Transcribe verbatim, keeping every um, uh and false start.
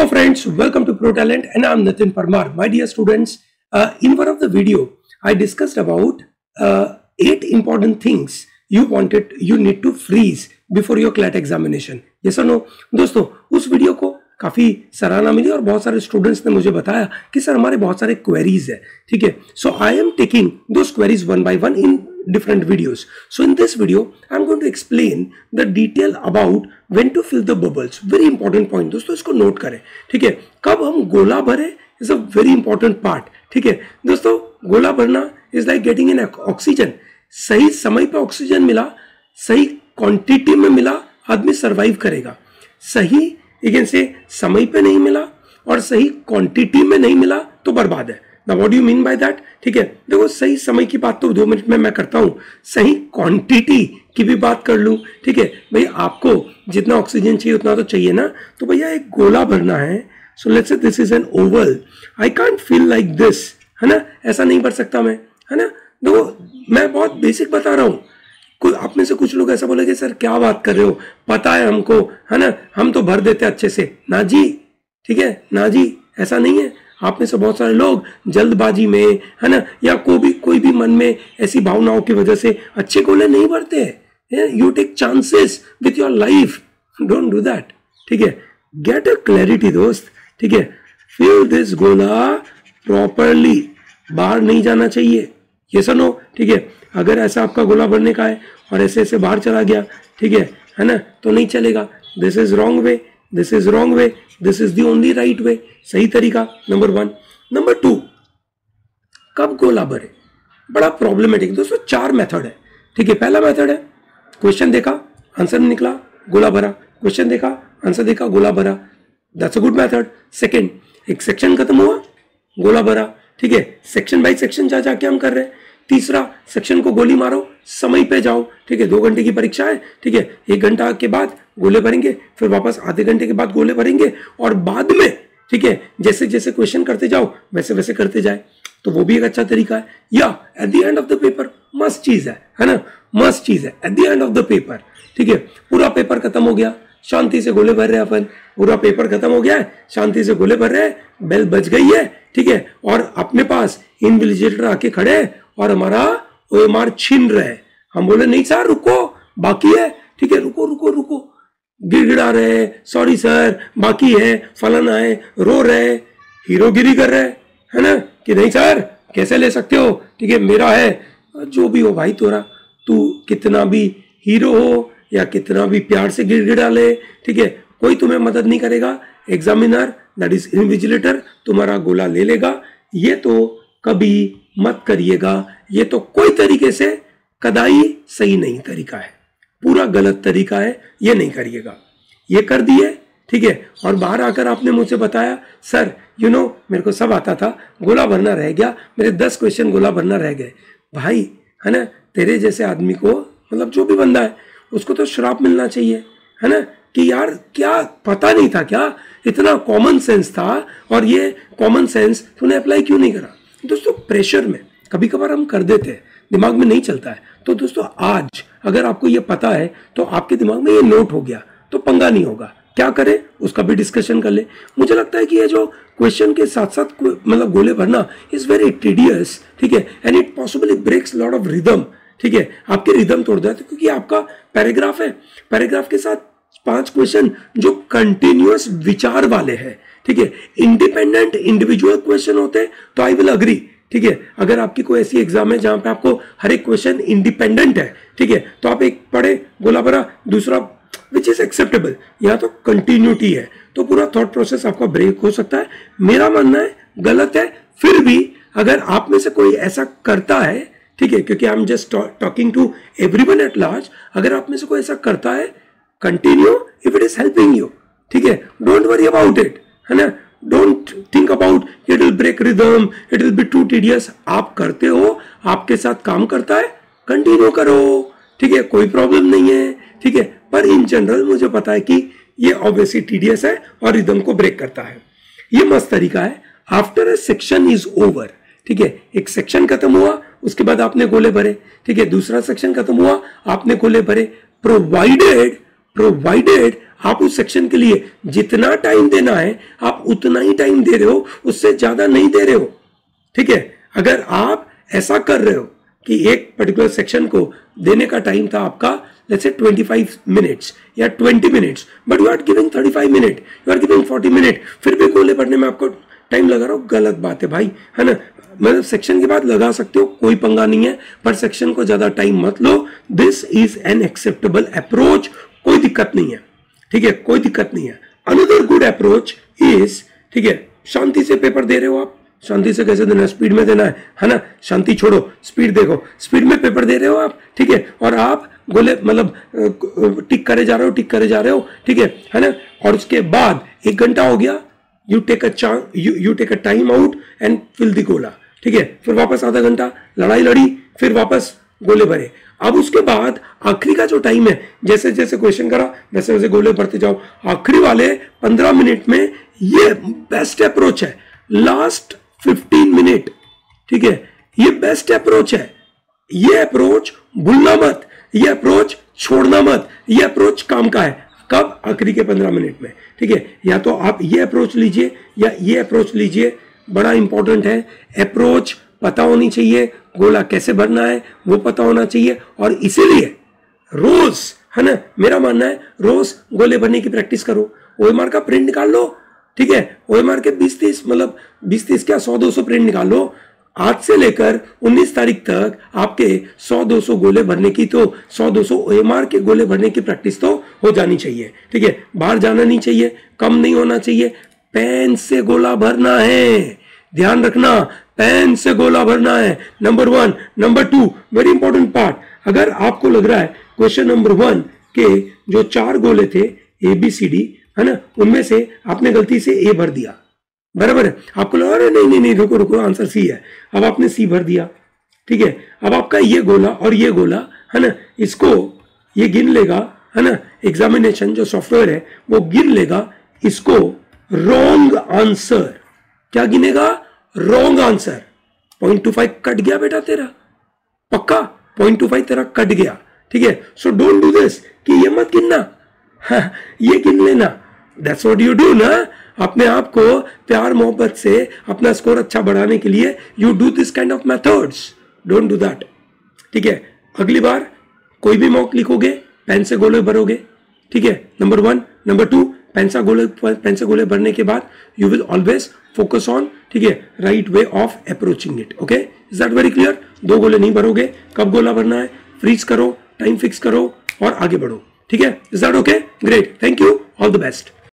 friends, welcome to Pro Talent and I'm Nitin Parmar. My dear students, uh, in one of the video, I discussed about uh, eight important things you wanted, you need to freeze before your C L A T examination. Yes or no? दोस्तों, उस video को काफी सराहना मिली और बहुत सारे students ने मुझे बताया कि सर हमारे बहुत सारे क्वेरीज है, ठीक है. So I am taking those queries one by one in different videos. So in this video, I'm going to explain the detail about when to fill the bubbles. Very important point. दोस्तों इसको note करें, ठीक है. कब हम गोला भरे is a very important part, ठीक है. दोस्तों गोला भरना is like getting in oxygen. सही समय पे ऑक्सीजन मिला, सही क्वांटिटी में मिला, आदमी सरवाइव करेगा. सही लेकिन से समय पे नहीं मिला और सही क्वांटिटी में नहीं मिला तो बर्बाद है. Now what do you mean by that? ठीक है, देखो सही समय की बात तो दो मिनट में मैं करता हूं, सही क्वांटिटी की भी बात कर लूं, ठीक है. भाई आपको जितना ऑक्सीजन चाहिए उतना तो चाहिए ना, तो भैया एक गोला भरना है. So let's say this is an oval, I can't feel like this, है ना, ऐसा नहीं भर सकता मैं, है ना. देखो मैं बहुत बेसिक बता रहा हूं. आप में से कुछ लोग ऐसा बोलेंगे सर क्या बात कर रहे हो, पता है हमको, है ना, हम तो भर देते अच्छे से. ना जी, ठीक है, ना जी, ऐसा नहीं है. आप में से बहुत सारे लोग जल्दबाजी में, है ना, या कोई भी कोई भी मन में ऐसी भावनाओं की वजह से अच्छे गोले नहीं भरते हैं. You take chances with your life, don't do that, ठीक है. गेट अ क्लैरिटी दोस्त, ठीक है. फिल दिस गोला प्रॉपरली, बाहर नहीं जाना चाहिए. ये सुनो, ठीक है. अगर ऐसा आपका गोला भरने का है और ऐसे ऐसे बाहर चला गया, ठीक है है ना, तो नहीं चलेगा. This is wrong way, this is wrong way, this is the only right way. सही तरीका, नंबर वन. नंबर टू, कब गोला भरे, बड़ा प्रॉब्लमेटिक. दोस्तों चार मेथड है, ठीक है. पहला मेथड है क्वेश्चन देखा, आंसर निकला, गोला भरा. क्वेश्चन देखा, आंसर देखा, गोला भरा. That's a good method. Second, एक सेक्शन खत्म हुआ, गोला भरा, ठीक है. सेक्शन बाय सेक्शन जा जाके हम कर रहे हैं. तीसरा, सेक्शन को गोली मारो, समय पे जाओ, ठीक है. दो घंटे की परीक्षा है, ठीक है. एक घंटा के बाद गोले भरेंगे, फिर वापस आधे घंटे के बाद गोले भरेंगे और बाद में, ठीक है, जैसे जैसे क्वेश्चन करते जाओ वैसे वैसे करते जाए, तो वो भी एक अच्छा तरीका है. या at the end of the paper, मस्त चीज है, है ना, मस्त चीज है. At the end of the paper, ठीक है, पूरा पेपर खत्म हो गया, शांति से गोले भर रहे हैं अपन. पूरा पेपर खत्म हो गया है, शांति से गोले भर रहे हैं, बेल बज गई है, ठीक है, और अपने पास इनविजिलेटर आके खड़े हैं और हमारा ओएमआर छीन रहे हैं. हम बोले नहीं सर रुको, बाकी है, ठीक है, रुको रुको रुको. गिड़गिड़ा रहे, सॉरी सर बाकी है, फलाना है, रो रहे, हीरोगिरी कर रहे, है ना, कि नहीं सर कैसे ले सकते हो, ठीक है, मेरा है. जो भी हो भाई, तोरा तू कितना भी हीरो हो या कितना भी प्यार से गिड़गिड़ा ले, ठीक है, कोई तुम्हें मदद नहीं करेगा. एग्जामिनर दैट इज इन्विजिलेटर तुम्हारा गोला ले लेगा. ये तो कभी मत करिएगा. ये तो कोई तरीके से कदाई सही नहीं तरीका है, पूरा गलत तरीका है. ये नहीं करिएगा. ये कर दिए, ठीक है, और बाहर आकर आपने मुझसे बताया सर यू नो मेरे को सब आता था, गोला भरना रह गया, मेरे दस क्वेश्चन गोला भरना रह गए. भाई, है ना, तेरे जैसे आदमी को, मतलब जो भी बंदा है उसको तो श्राप मिलना चाहिए, है ना, कि यार क्या पता नहीं था, क्या इतना कॉमन सेंस था और ये कॉमन सेंस तूने अप्लाई क्यों नहीं करा. दोस्तों प्रेशर में कभी कभार हम कर देते हैं, दिमाग में नहीं चलता है. तो दोस्तों आज अगर आपको ये पता है तो आपके दिमाग में ये नोट हो गया तो पंगा नहीं होगा. क्या करें उसका भी डिस्कशन कर ले. मुझे लगता है कि ये जो क्वेश्चन के साथ साथ मतलब गोले भरना इज वेरी टीडियस, ठीक है, and it possibly breaks lot of rhythm, ठीक है. आपके रिदम तोड़ देते क्योंकि आपका पैराग्राफ है, पैराग्राफ के साथ पांच क्वेश्चन जो कंटिन्यूअस विचार वाले हैं, ठीक है. इंडिपेंडेंट इंडिविजुअल क्वेश्चन होते तो आई विल अग्री, ठीक है. अगर आपकी कोई ऐसी एग्जाम है जहां पे आपको हर एक क्वेश्चन इंडिपेंडेंट है, ठीक है, तो आप एक पढ़े, गोला भरा, दूसरा विच इज एक्सेप्टेबल. यहाँ तो कंटिन्यूटी है तो पूरा थॉट प्रोसेस आपका ब्रेक हो सकता है. मेरा मानना है गलत है. फिर भी अगर आप में से कोई ऐसा करता है, ठीक है, क्योंकि I am just talking to everyone at large, अगर आप में से कोई ऐसा करता है, continue if it is helping you, ठीक है. डोंट वरी अबाउट इट, है ना. Don't think about it will break rhythm, it will be too tedious. आप करते हो, आपके साथ काम करता है, कंटिन्यू करो, ठीक है, कोई प्रॉब्लम नहीं है, ठीक है. पर इन जनरल मुझे पता है कि ये ऑब्वियसली टीडियस है और रिदम को ब्रेक करता है. ये मस्त तरीका है. After a section is over, ठीक है, एक सेक्शन खत्म हुआ, उसके बाद आपने गोले भरे, ठीक है, दूसरा सेक्शन खत्म हुआ, आपने गोले भरे, प्रोवाइडेड प्रोवाइडेड आप उस सेक्शन के लिए जितना टाइम देना है आप उतना ही टाइम दे रहे हो, उससे ज्यादा नहीं दे रहे हो। ठीक है, अगर आप ऐसा कर रहे हो कि एक पर्टिकुलर सेक्शन को देने का टाइम था आपका लेट्स से पच्चीस मिनट्स या बीस minutes, but you are giving पैंतीस मिनट, यू आर गिविंग चालीस मिनट, फिर भी गोले भरने में आपको टाइम लगा रहा हो, गलत बात है भाई, है ना। मतलब सेक्शन के बाद लगा सकते हो, कोई पंगा नहीं है, पर सेक्शन को ज्यादा टाइम मत लो। This is an acceptable approach, कोई दिक्कत नहीं है। ठीक है, कोई दिक्कत नहीं है। अनदर गुड अप्रोच इज, ठीक है, शांति से पेपर दे रहे हो आप, शांति से कैसे देना है, स्पीड में देना है, है ना। शांति छोड़ो, स्पीड देखो, स्पीड में पेपर दे रहे हो आप, ठीक है, और आप गोले मतलब टिक करे जा रहे हो, टिक करे जा रहे हो, ठीक है, है ना। और उसके बाद एक घंटा हो गया, you take a chance, you you take a time out and fill the गोला, ठीक है। फिर वापस आधा घंटा लड़ाई लड़ी, फिर वापस गोले भरे। अब उसके बाद आखिरी का जो टाइम है, जैसे जैसे क्वेश्चन करा वैसे वैसे गोले भरते जाओ। आखिरी वाले पंद्रह मिनट में ये बेस्ट अप्रोच है, लास्ट फिफ्टीन मिनट, ठीक है, ये बेस्ट अप्रोच है। ये अप्रोच भूलना मत, ये अप्रोच छोड़ना मत, ये अप्रोच काम का है। कब? आखिरी के पंद्रह मिनट में, ठीक है। या तो आप ये अप्रोच लीजिए या ये अप्रोच लीजिए, बड़ा इंपॉर्टेंट है। अप्रोच पता होनी चाहिए, गोला कैसे भरना है वो पता होना चाहिए, और इसीलिए रोज, है ना, मेरा मानना है रोज गोले भरने की प्रैक्टिस करो। ओएमआर का प्रिंट निकाल लो, ठीक है, ओएमआर के बीस तीस मतलब बीस तीस क्या सौ दो सौ प्रिंट निकाल लो। आज से लेकर उन्नीस तारीख तक आपके सौ दो सौ गोले भरने की, तो सौ दो सौ ओएमआर के गोले भरने की प्रैक्टिस तो हो जानी चाहिए, ठीक है। बाहर जाना नहीं चाहिए, कम नहीं होना चाहिए, पेन से गोला भरना है, ध्यान रखना, पेन से गोला भरना है, number one. Number two, very important part, अगर आपको लग रहा है क्वेश्चन नंबर वन के जो चार गोले थे ए बी सी डी, है ना, उनमें से आपने गलती से ए भर दिया, बराबर है, आपको लगा अरे नहीं नहीं नहीं रुको रुको आंसर सी है, अब आपने सी भर दिया, ठीक है। अब आपका ये गोला और ये गोला, है ना, इसको ये गिन लेगा, है ना, एग्जामिनेशन जो सॉफ्टवेयर है वो गिन लेगा इसको रॉन्ग आंसर। क्या गिनेगा? Wrong answer. Point two five cut गया बेटा तेरा, पक्का पॉइंट टू फाइव तेरा कट गया, ठीक है। सो डोंट डू दिस कि ये मत गिनना, हाँ, ये गिन लेना। दैट्स व्हाट यू डू ना, अपने आप को प्यार मोहब्बत से अपना स्कोर अच्छा बढ़ाने के लिए you do this kind of methods, don't do that, ठीक है। अगली बार कोई भी मॉक लिखोगे पेन से गोले भरोगे, ठीक है, number one. Number two, pen से गोले पेन से गोले भरने के बाद you will always focus on, ठीक है, right way of approaching it, okay. Is that very clear? दो गोले नहीं भरोगे, कब गोला भरना है, फ्रीज करो, टाइम फिक्स करो और आगे बढ़ो, ठीक है। Is that okay? Great, thank you, all the best.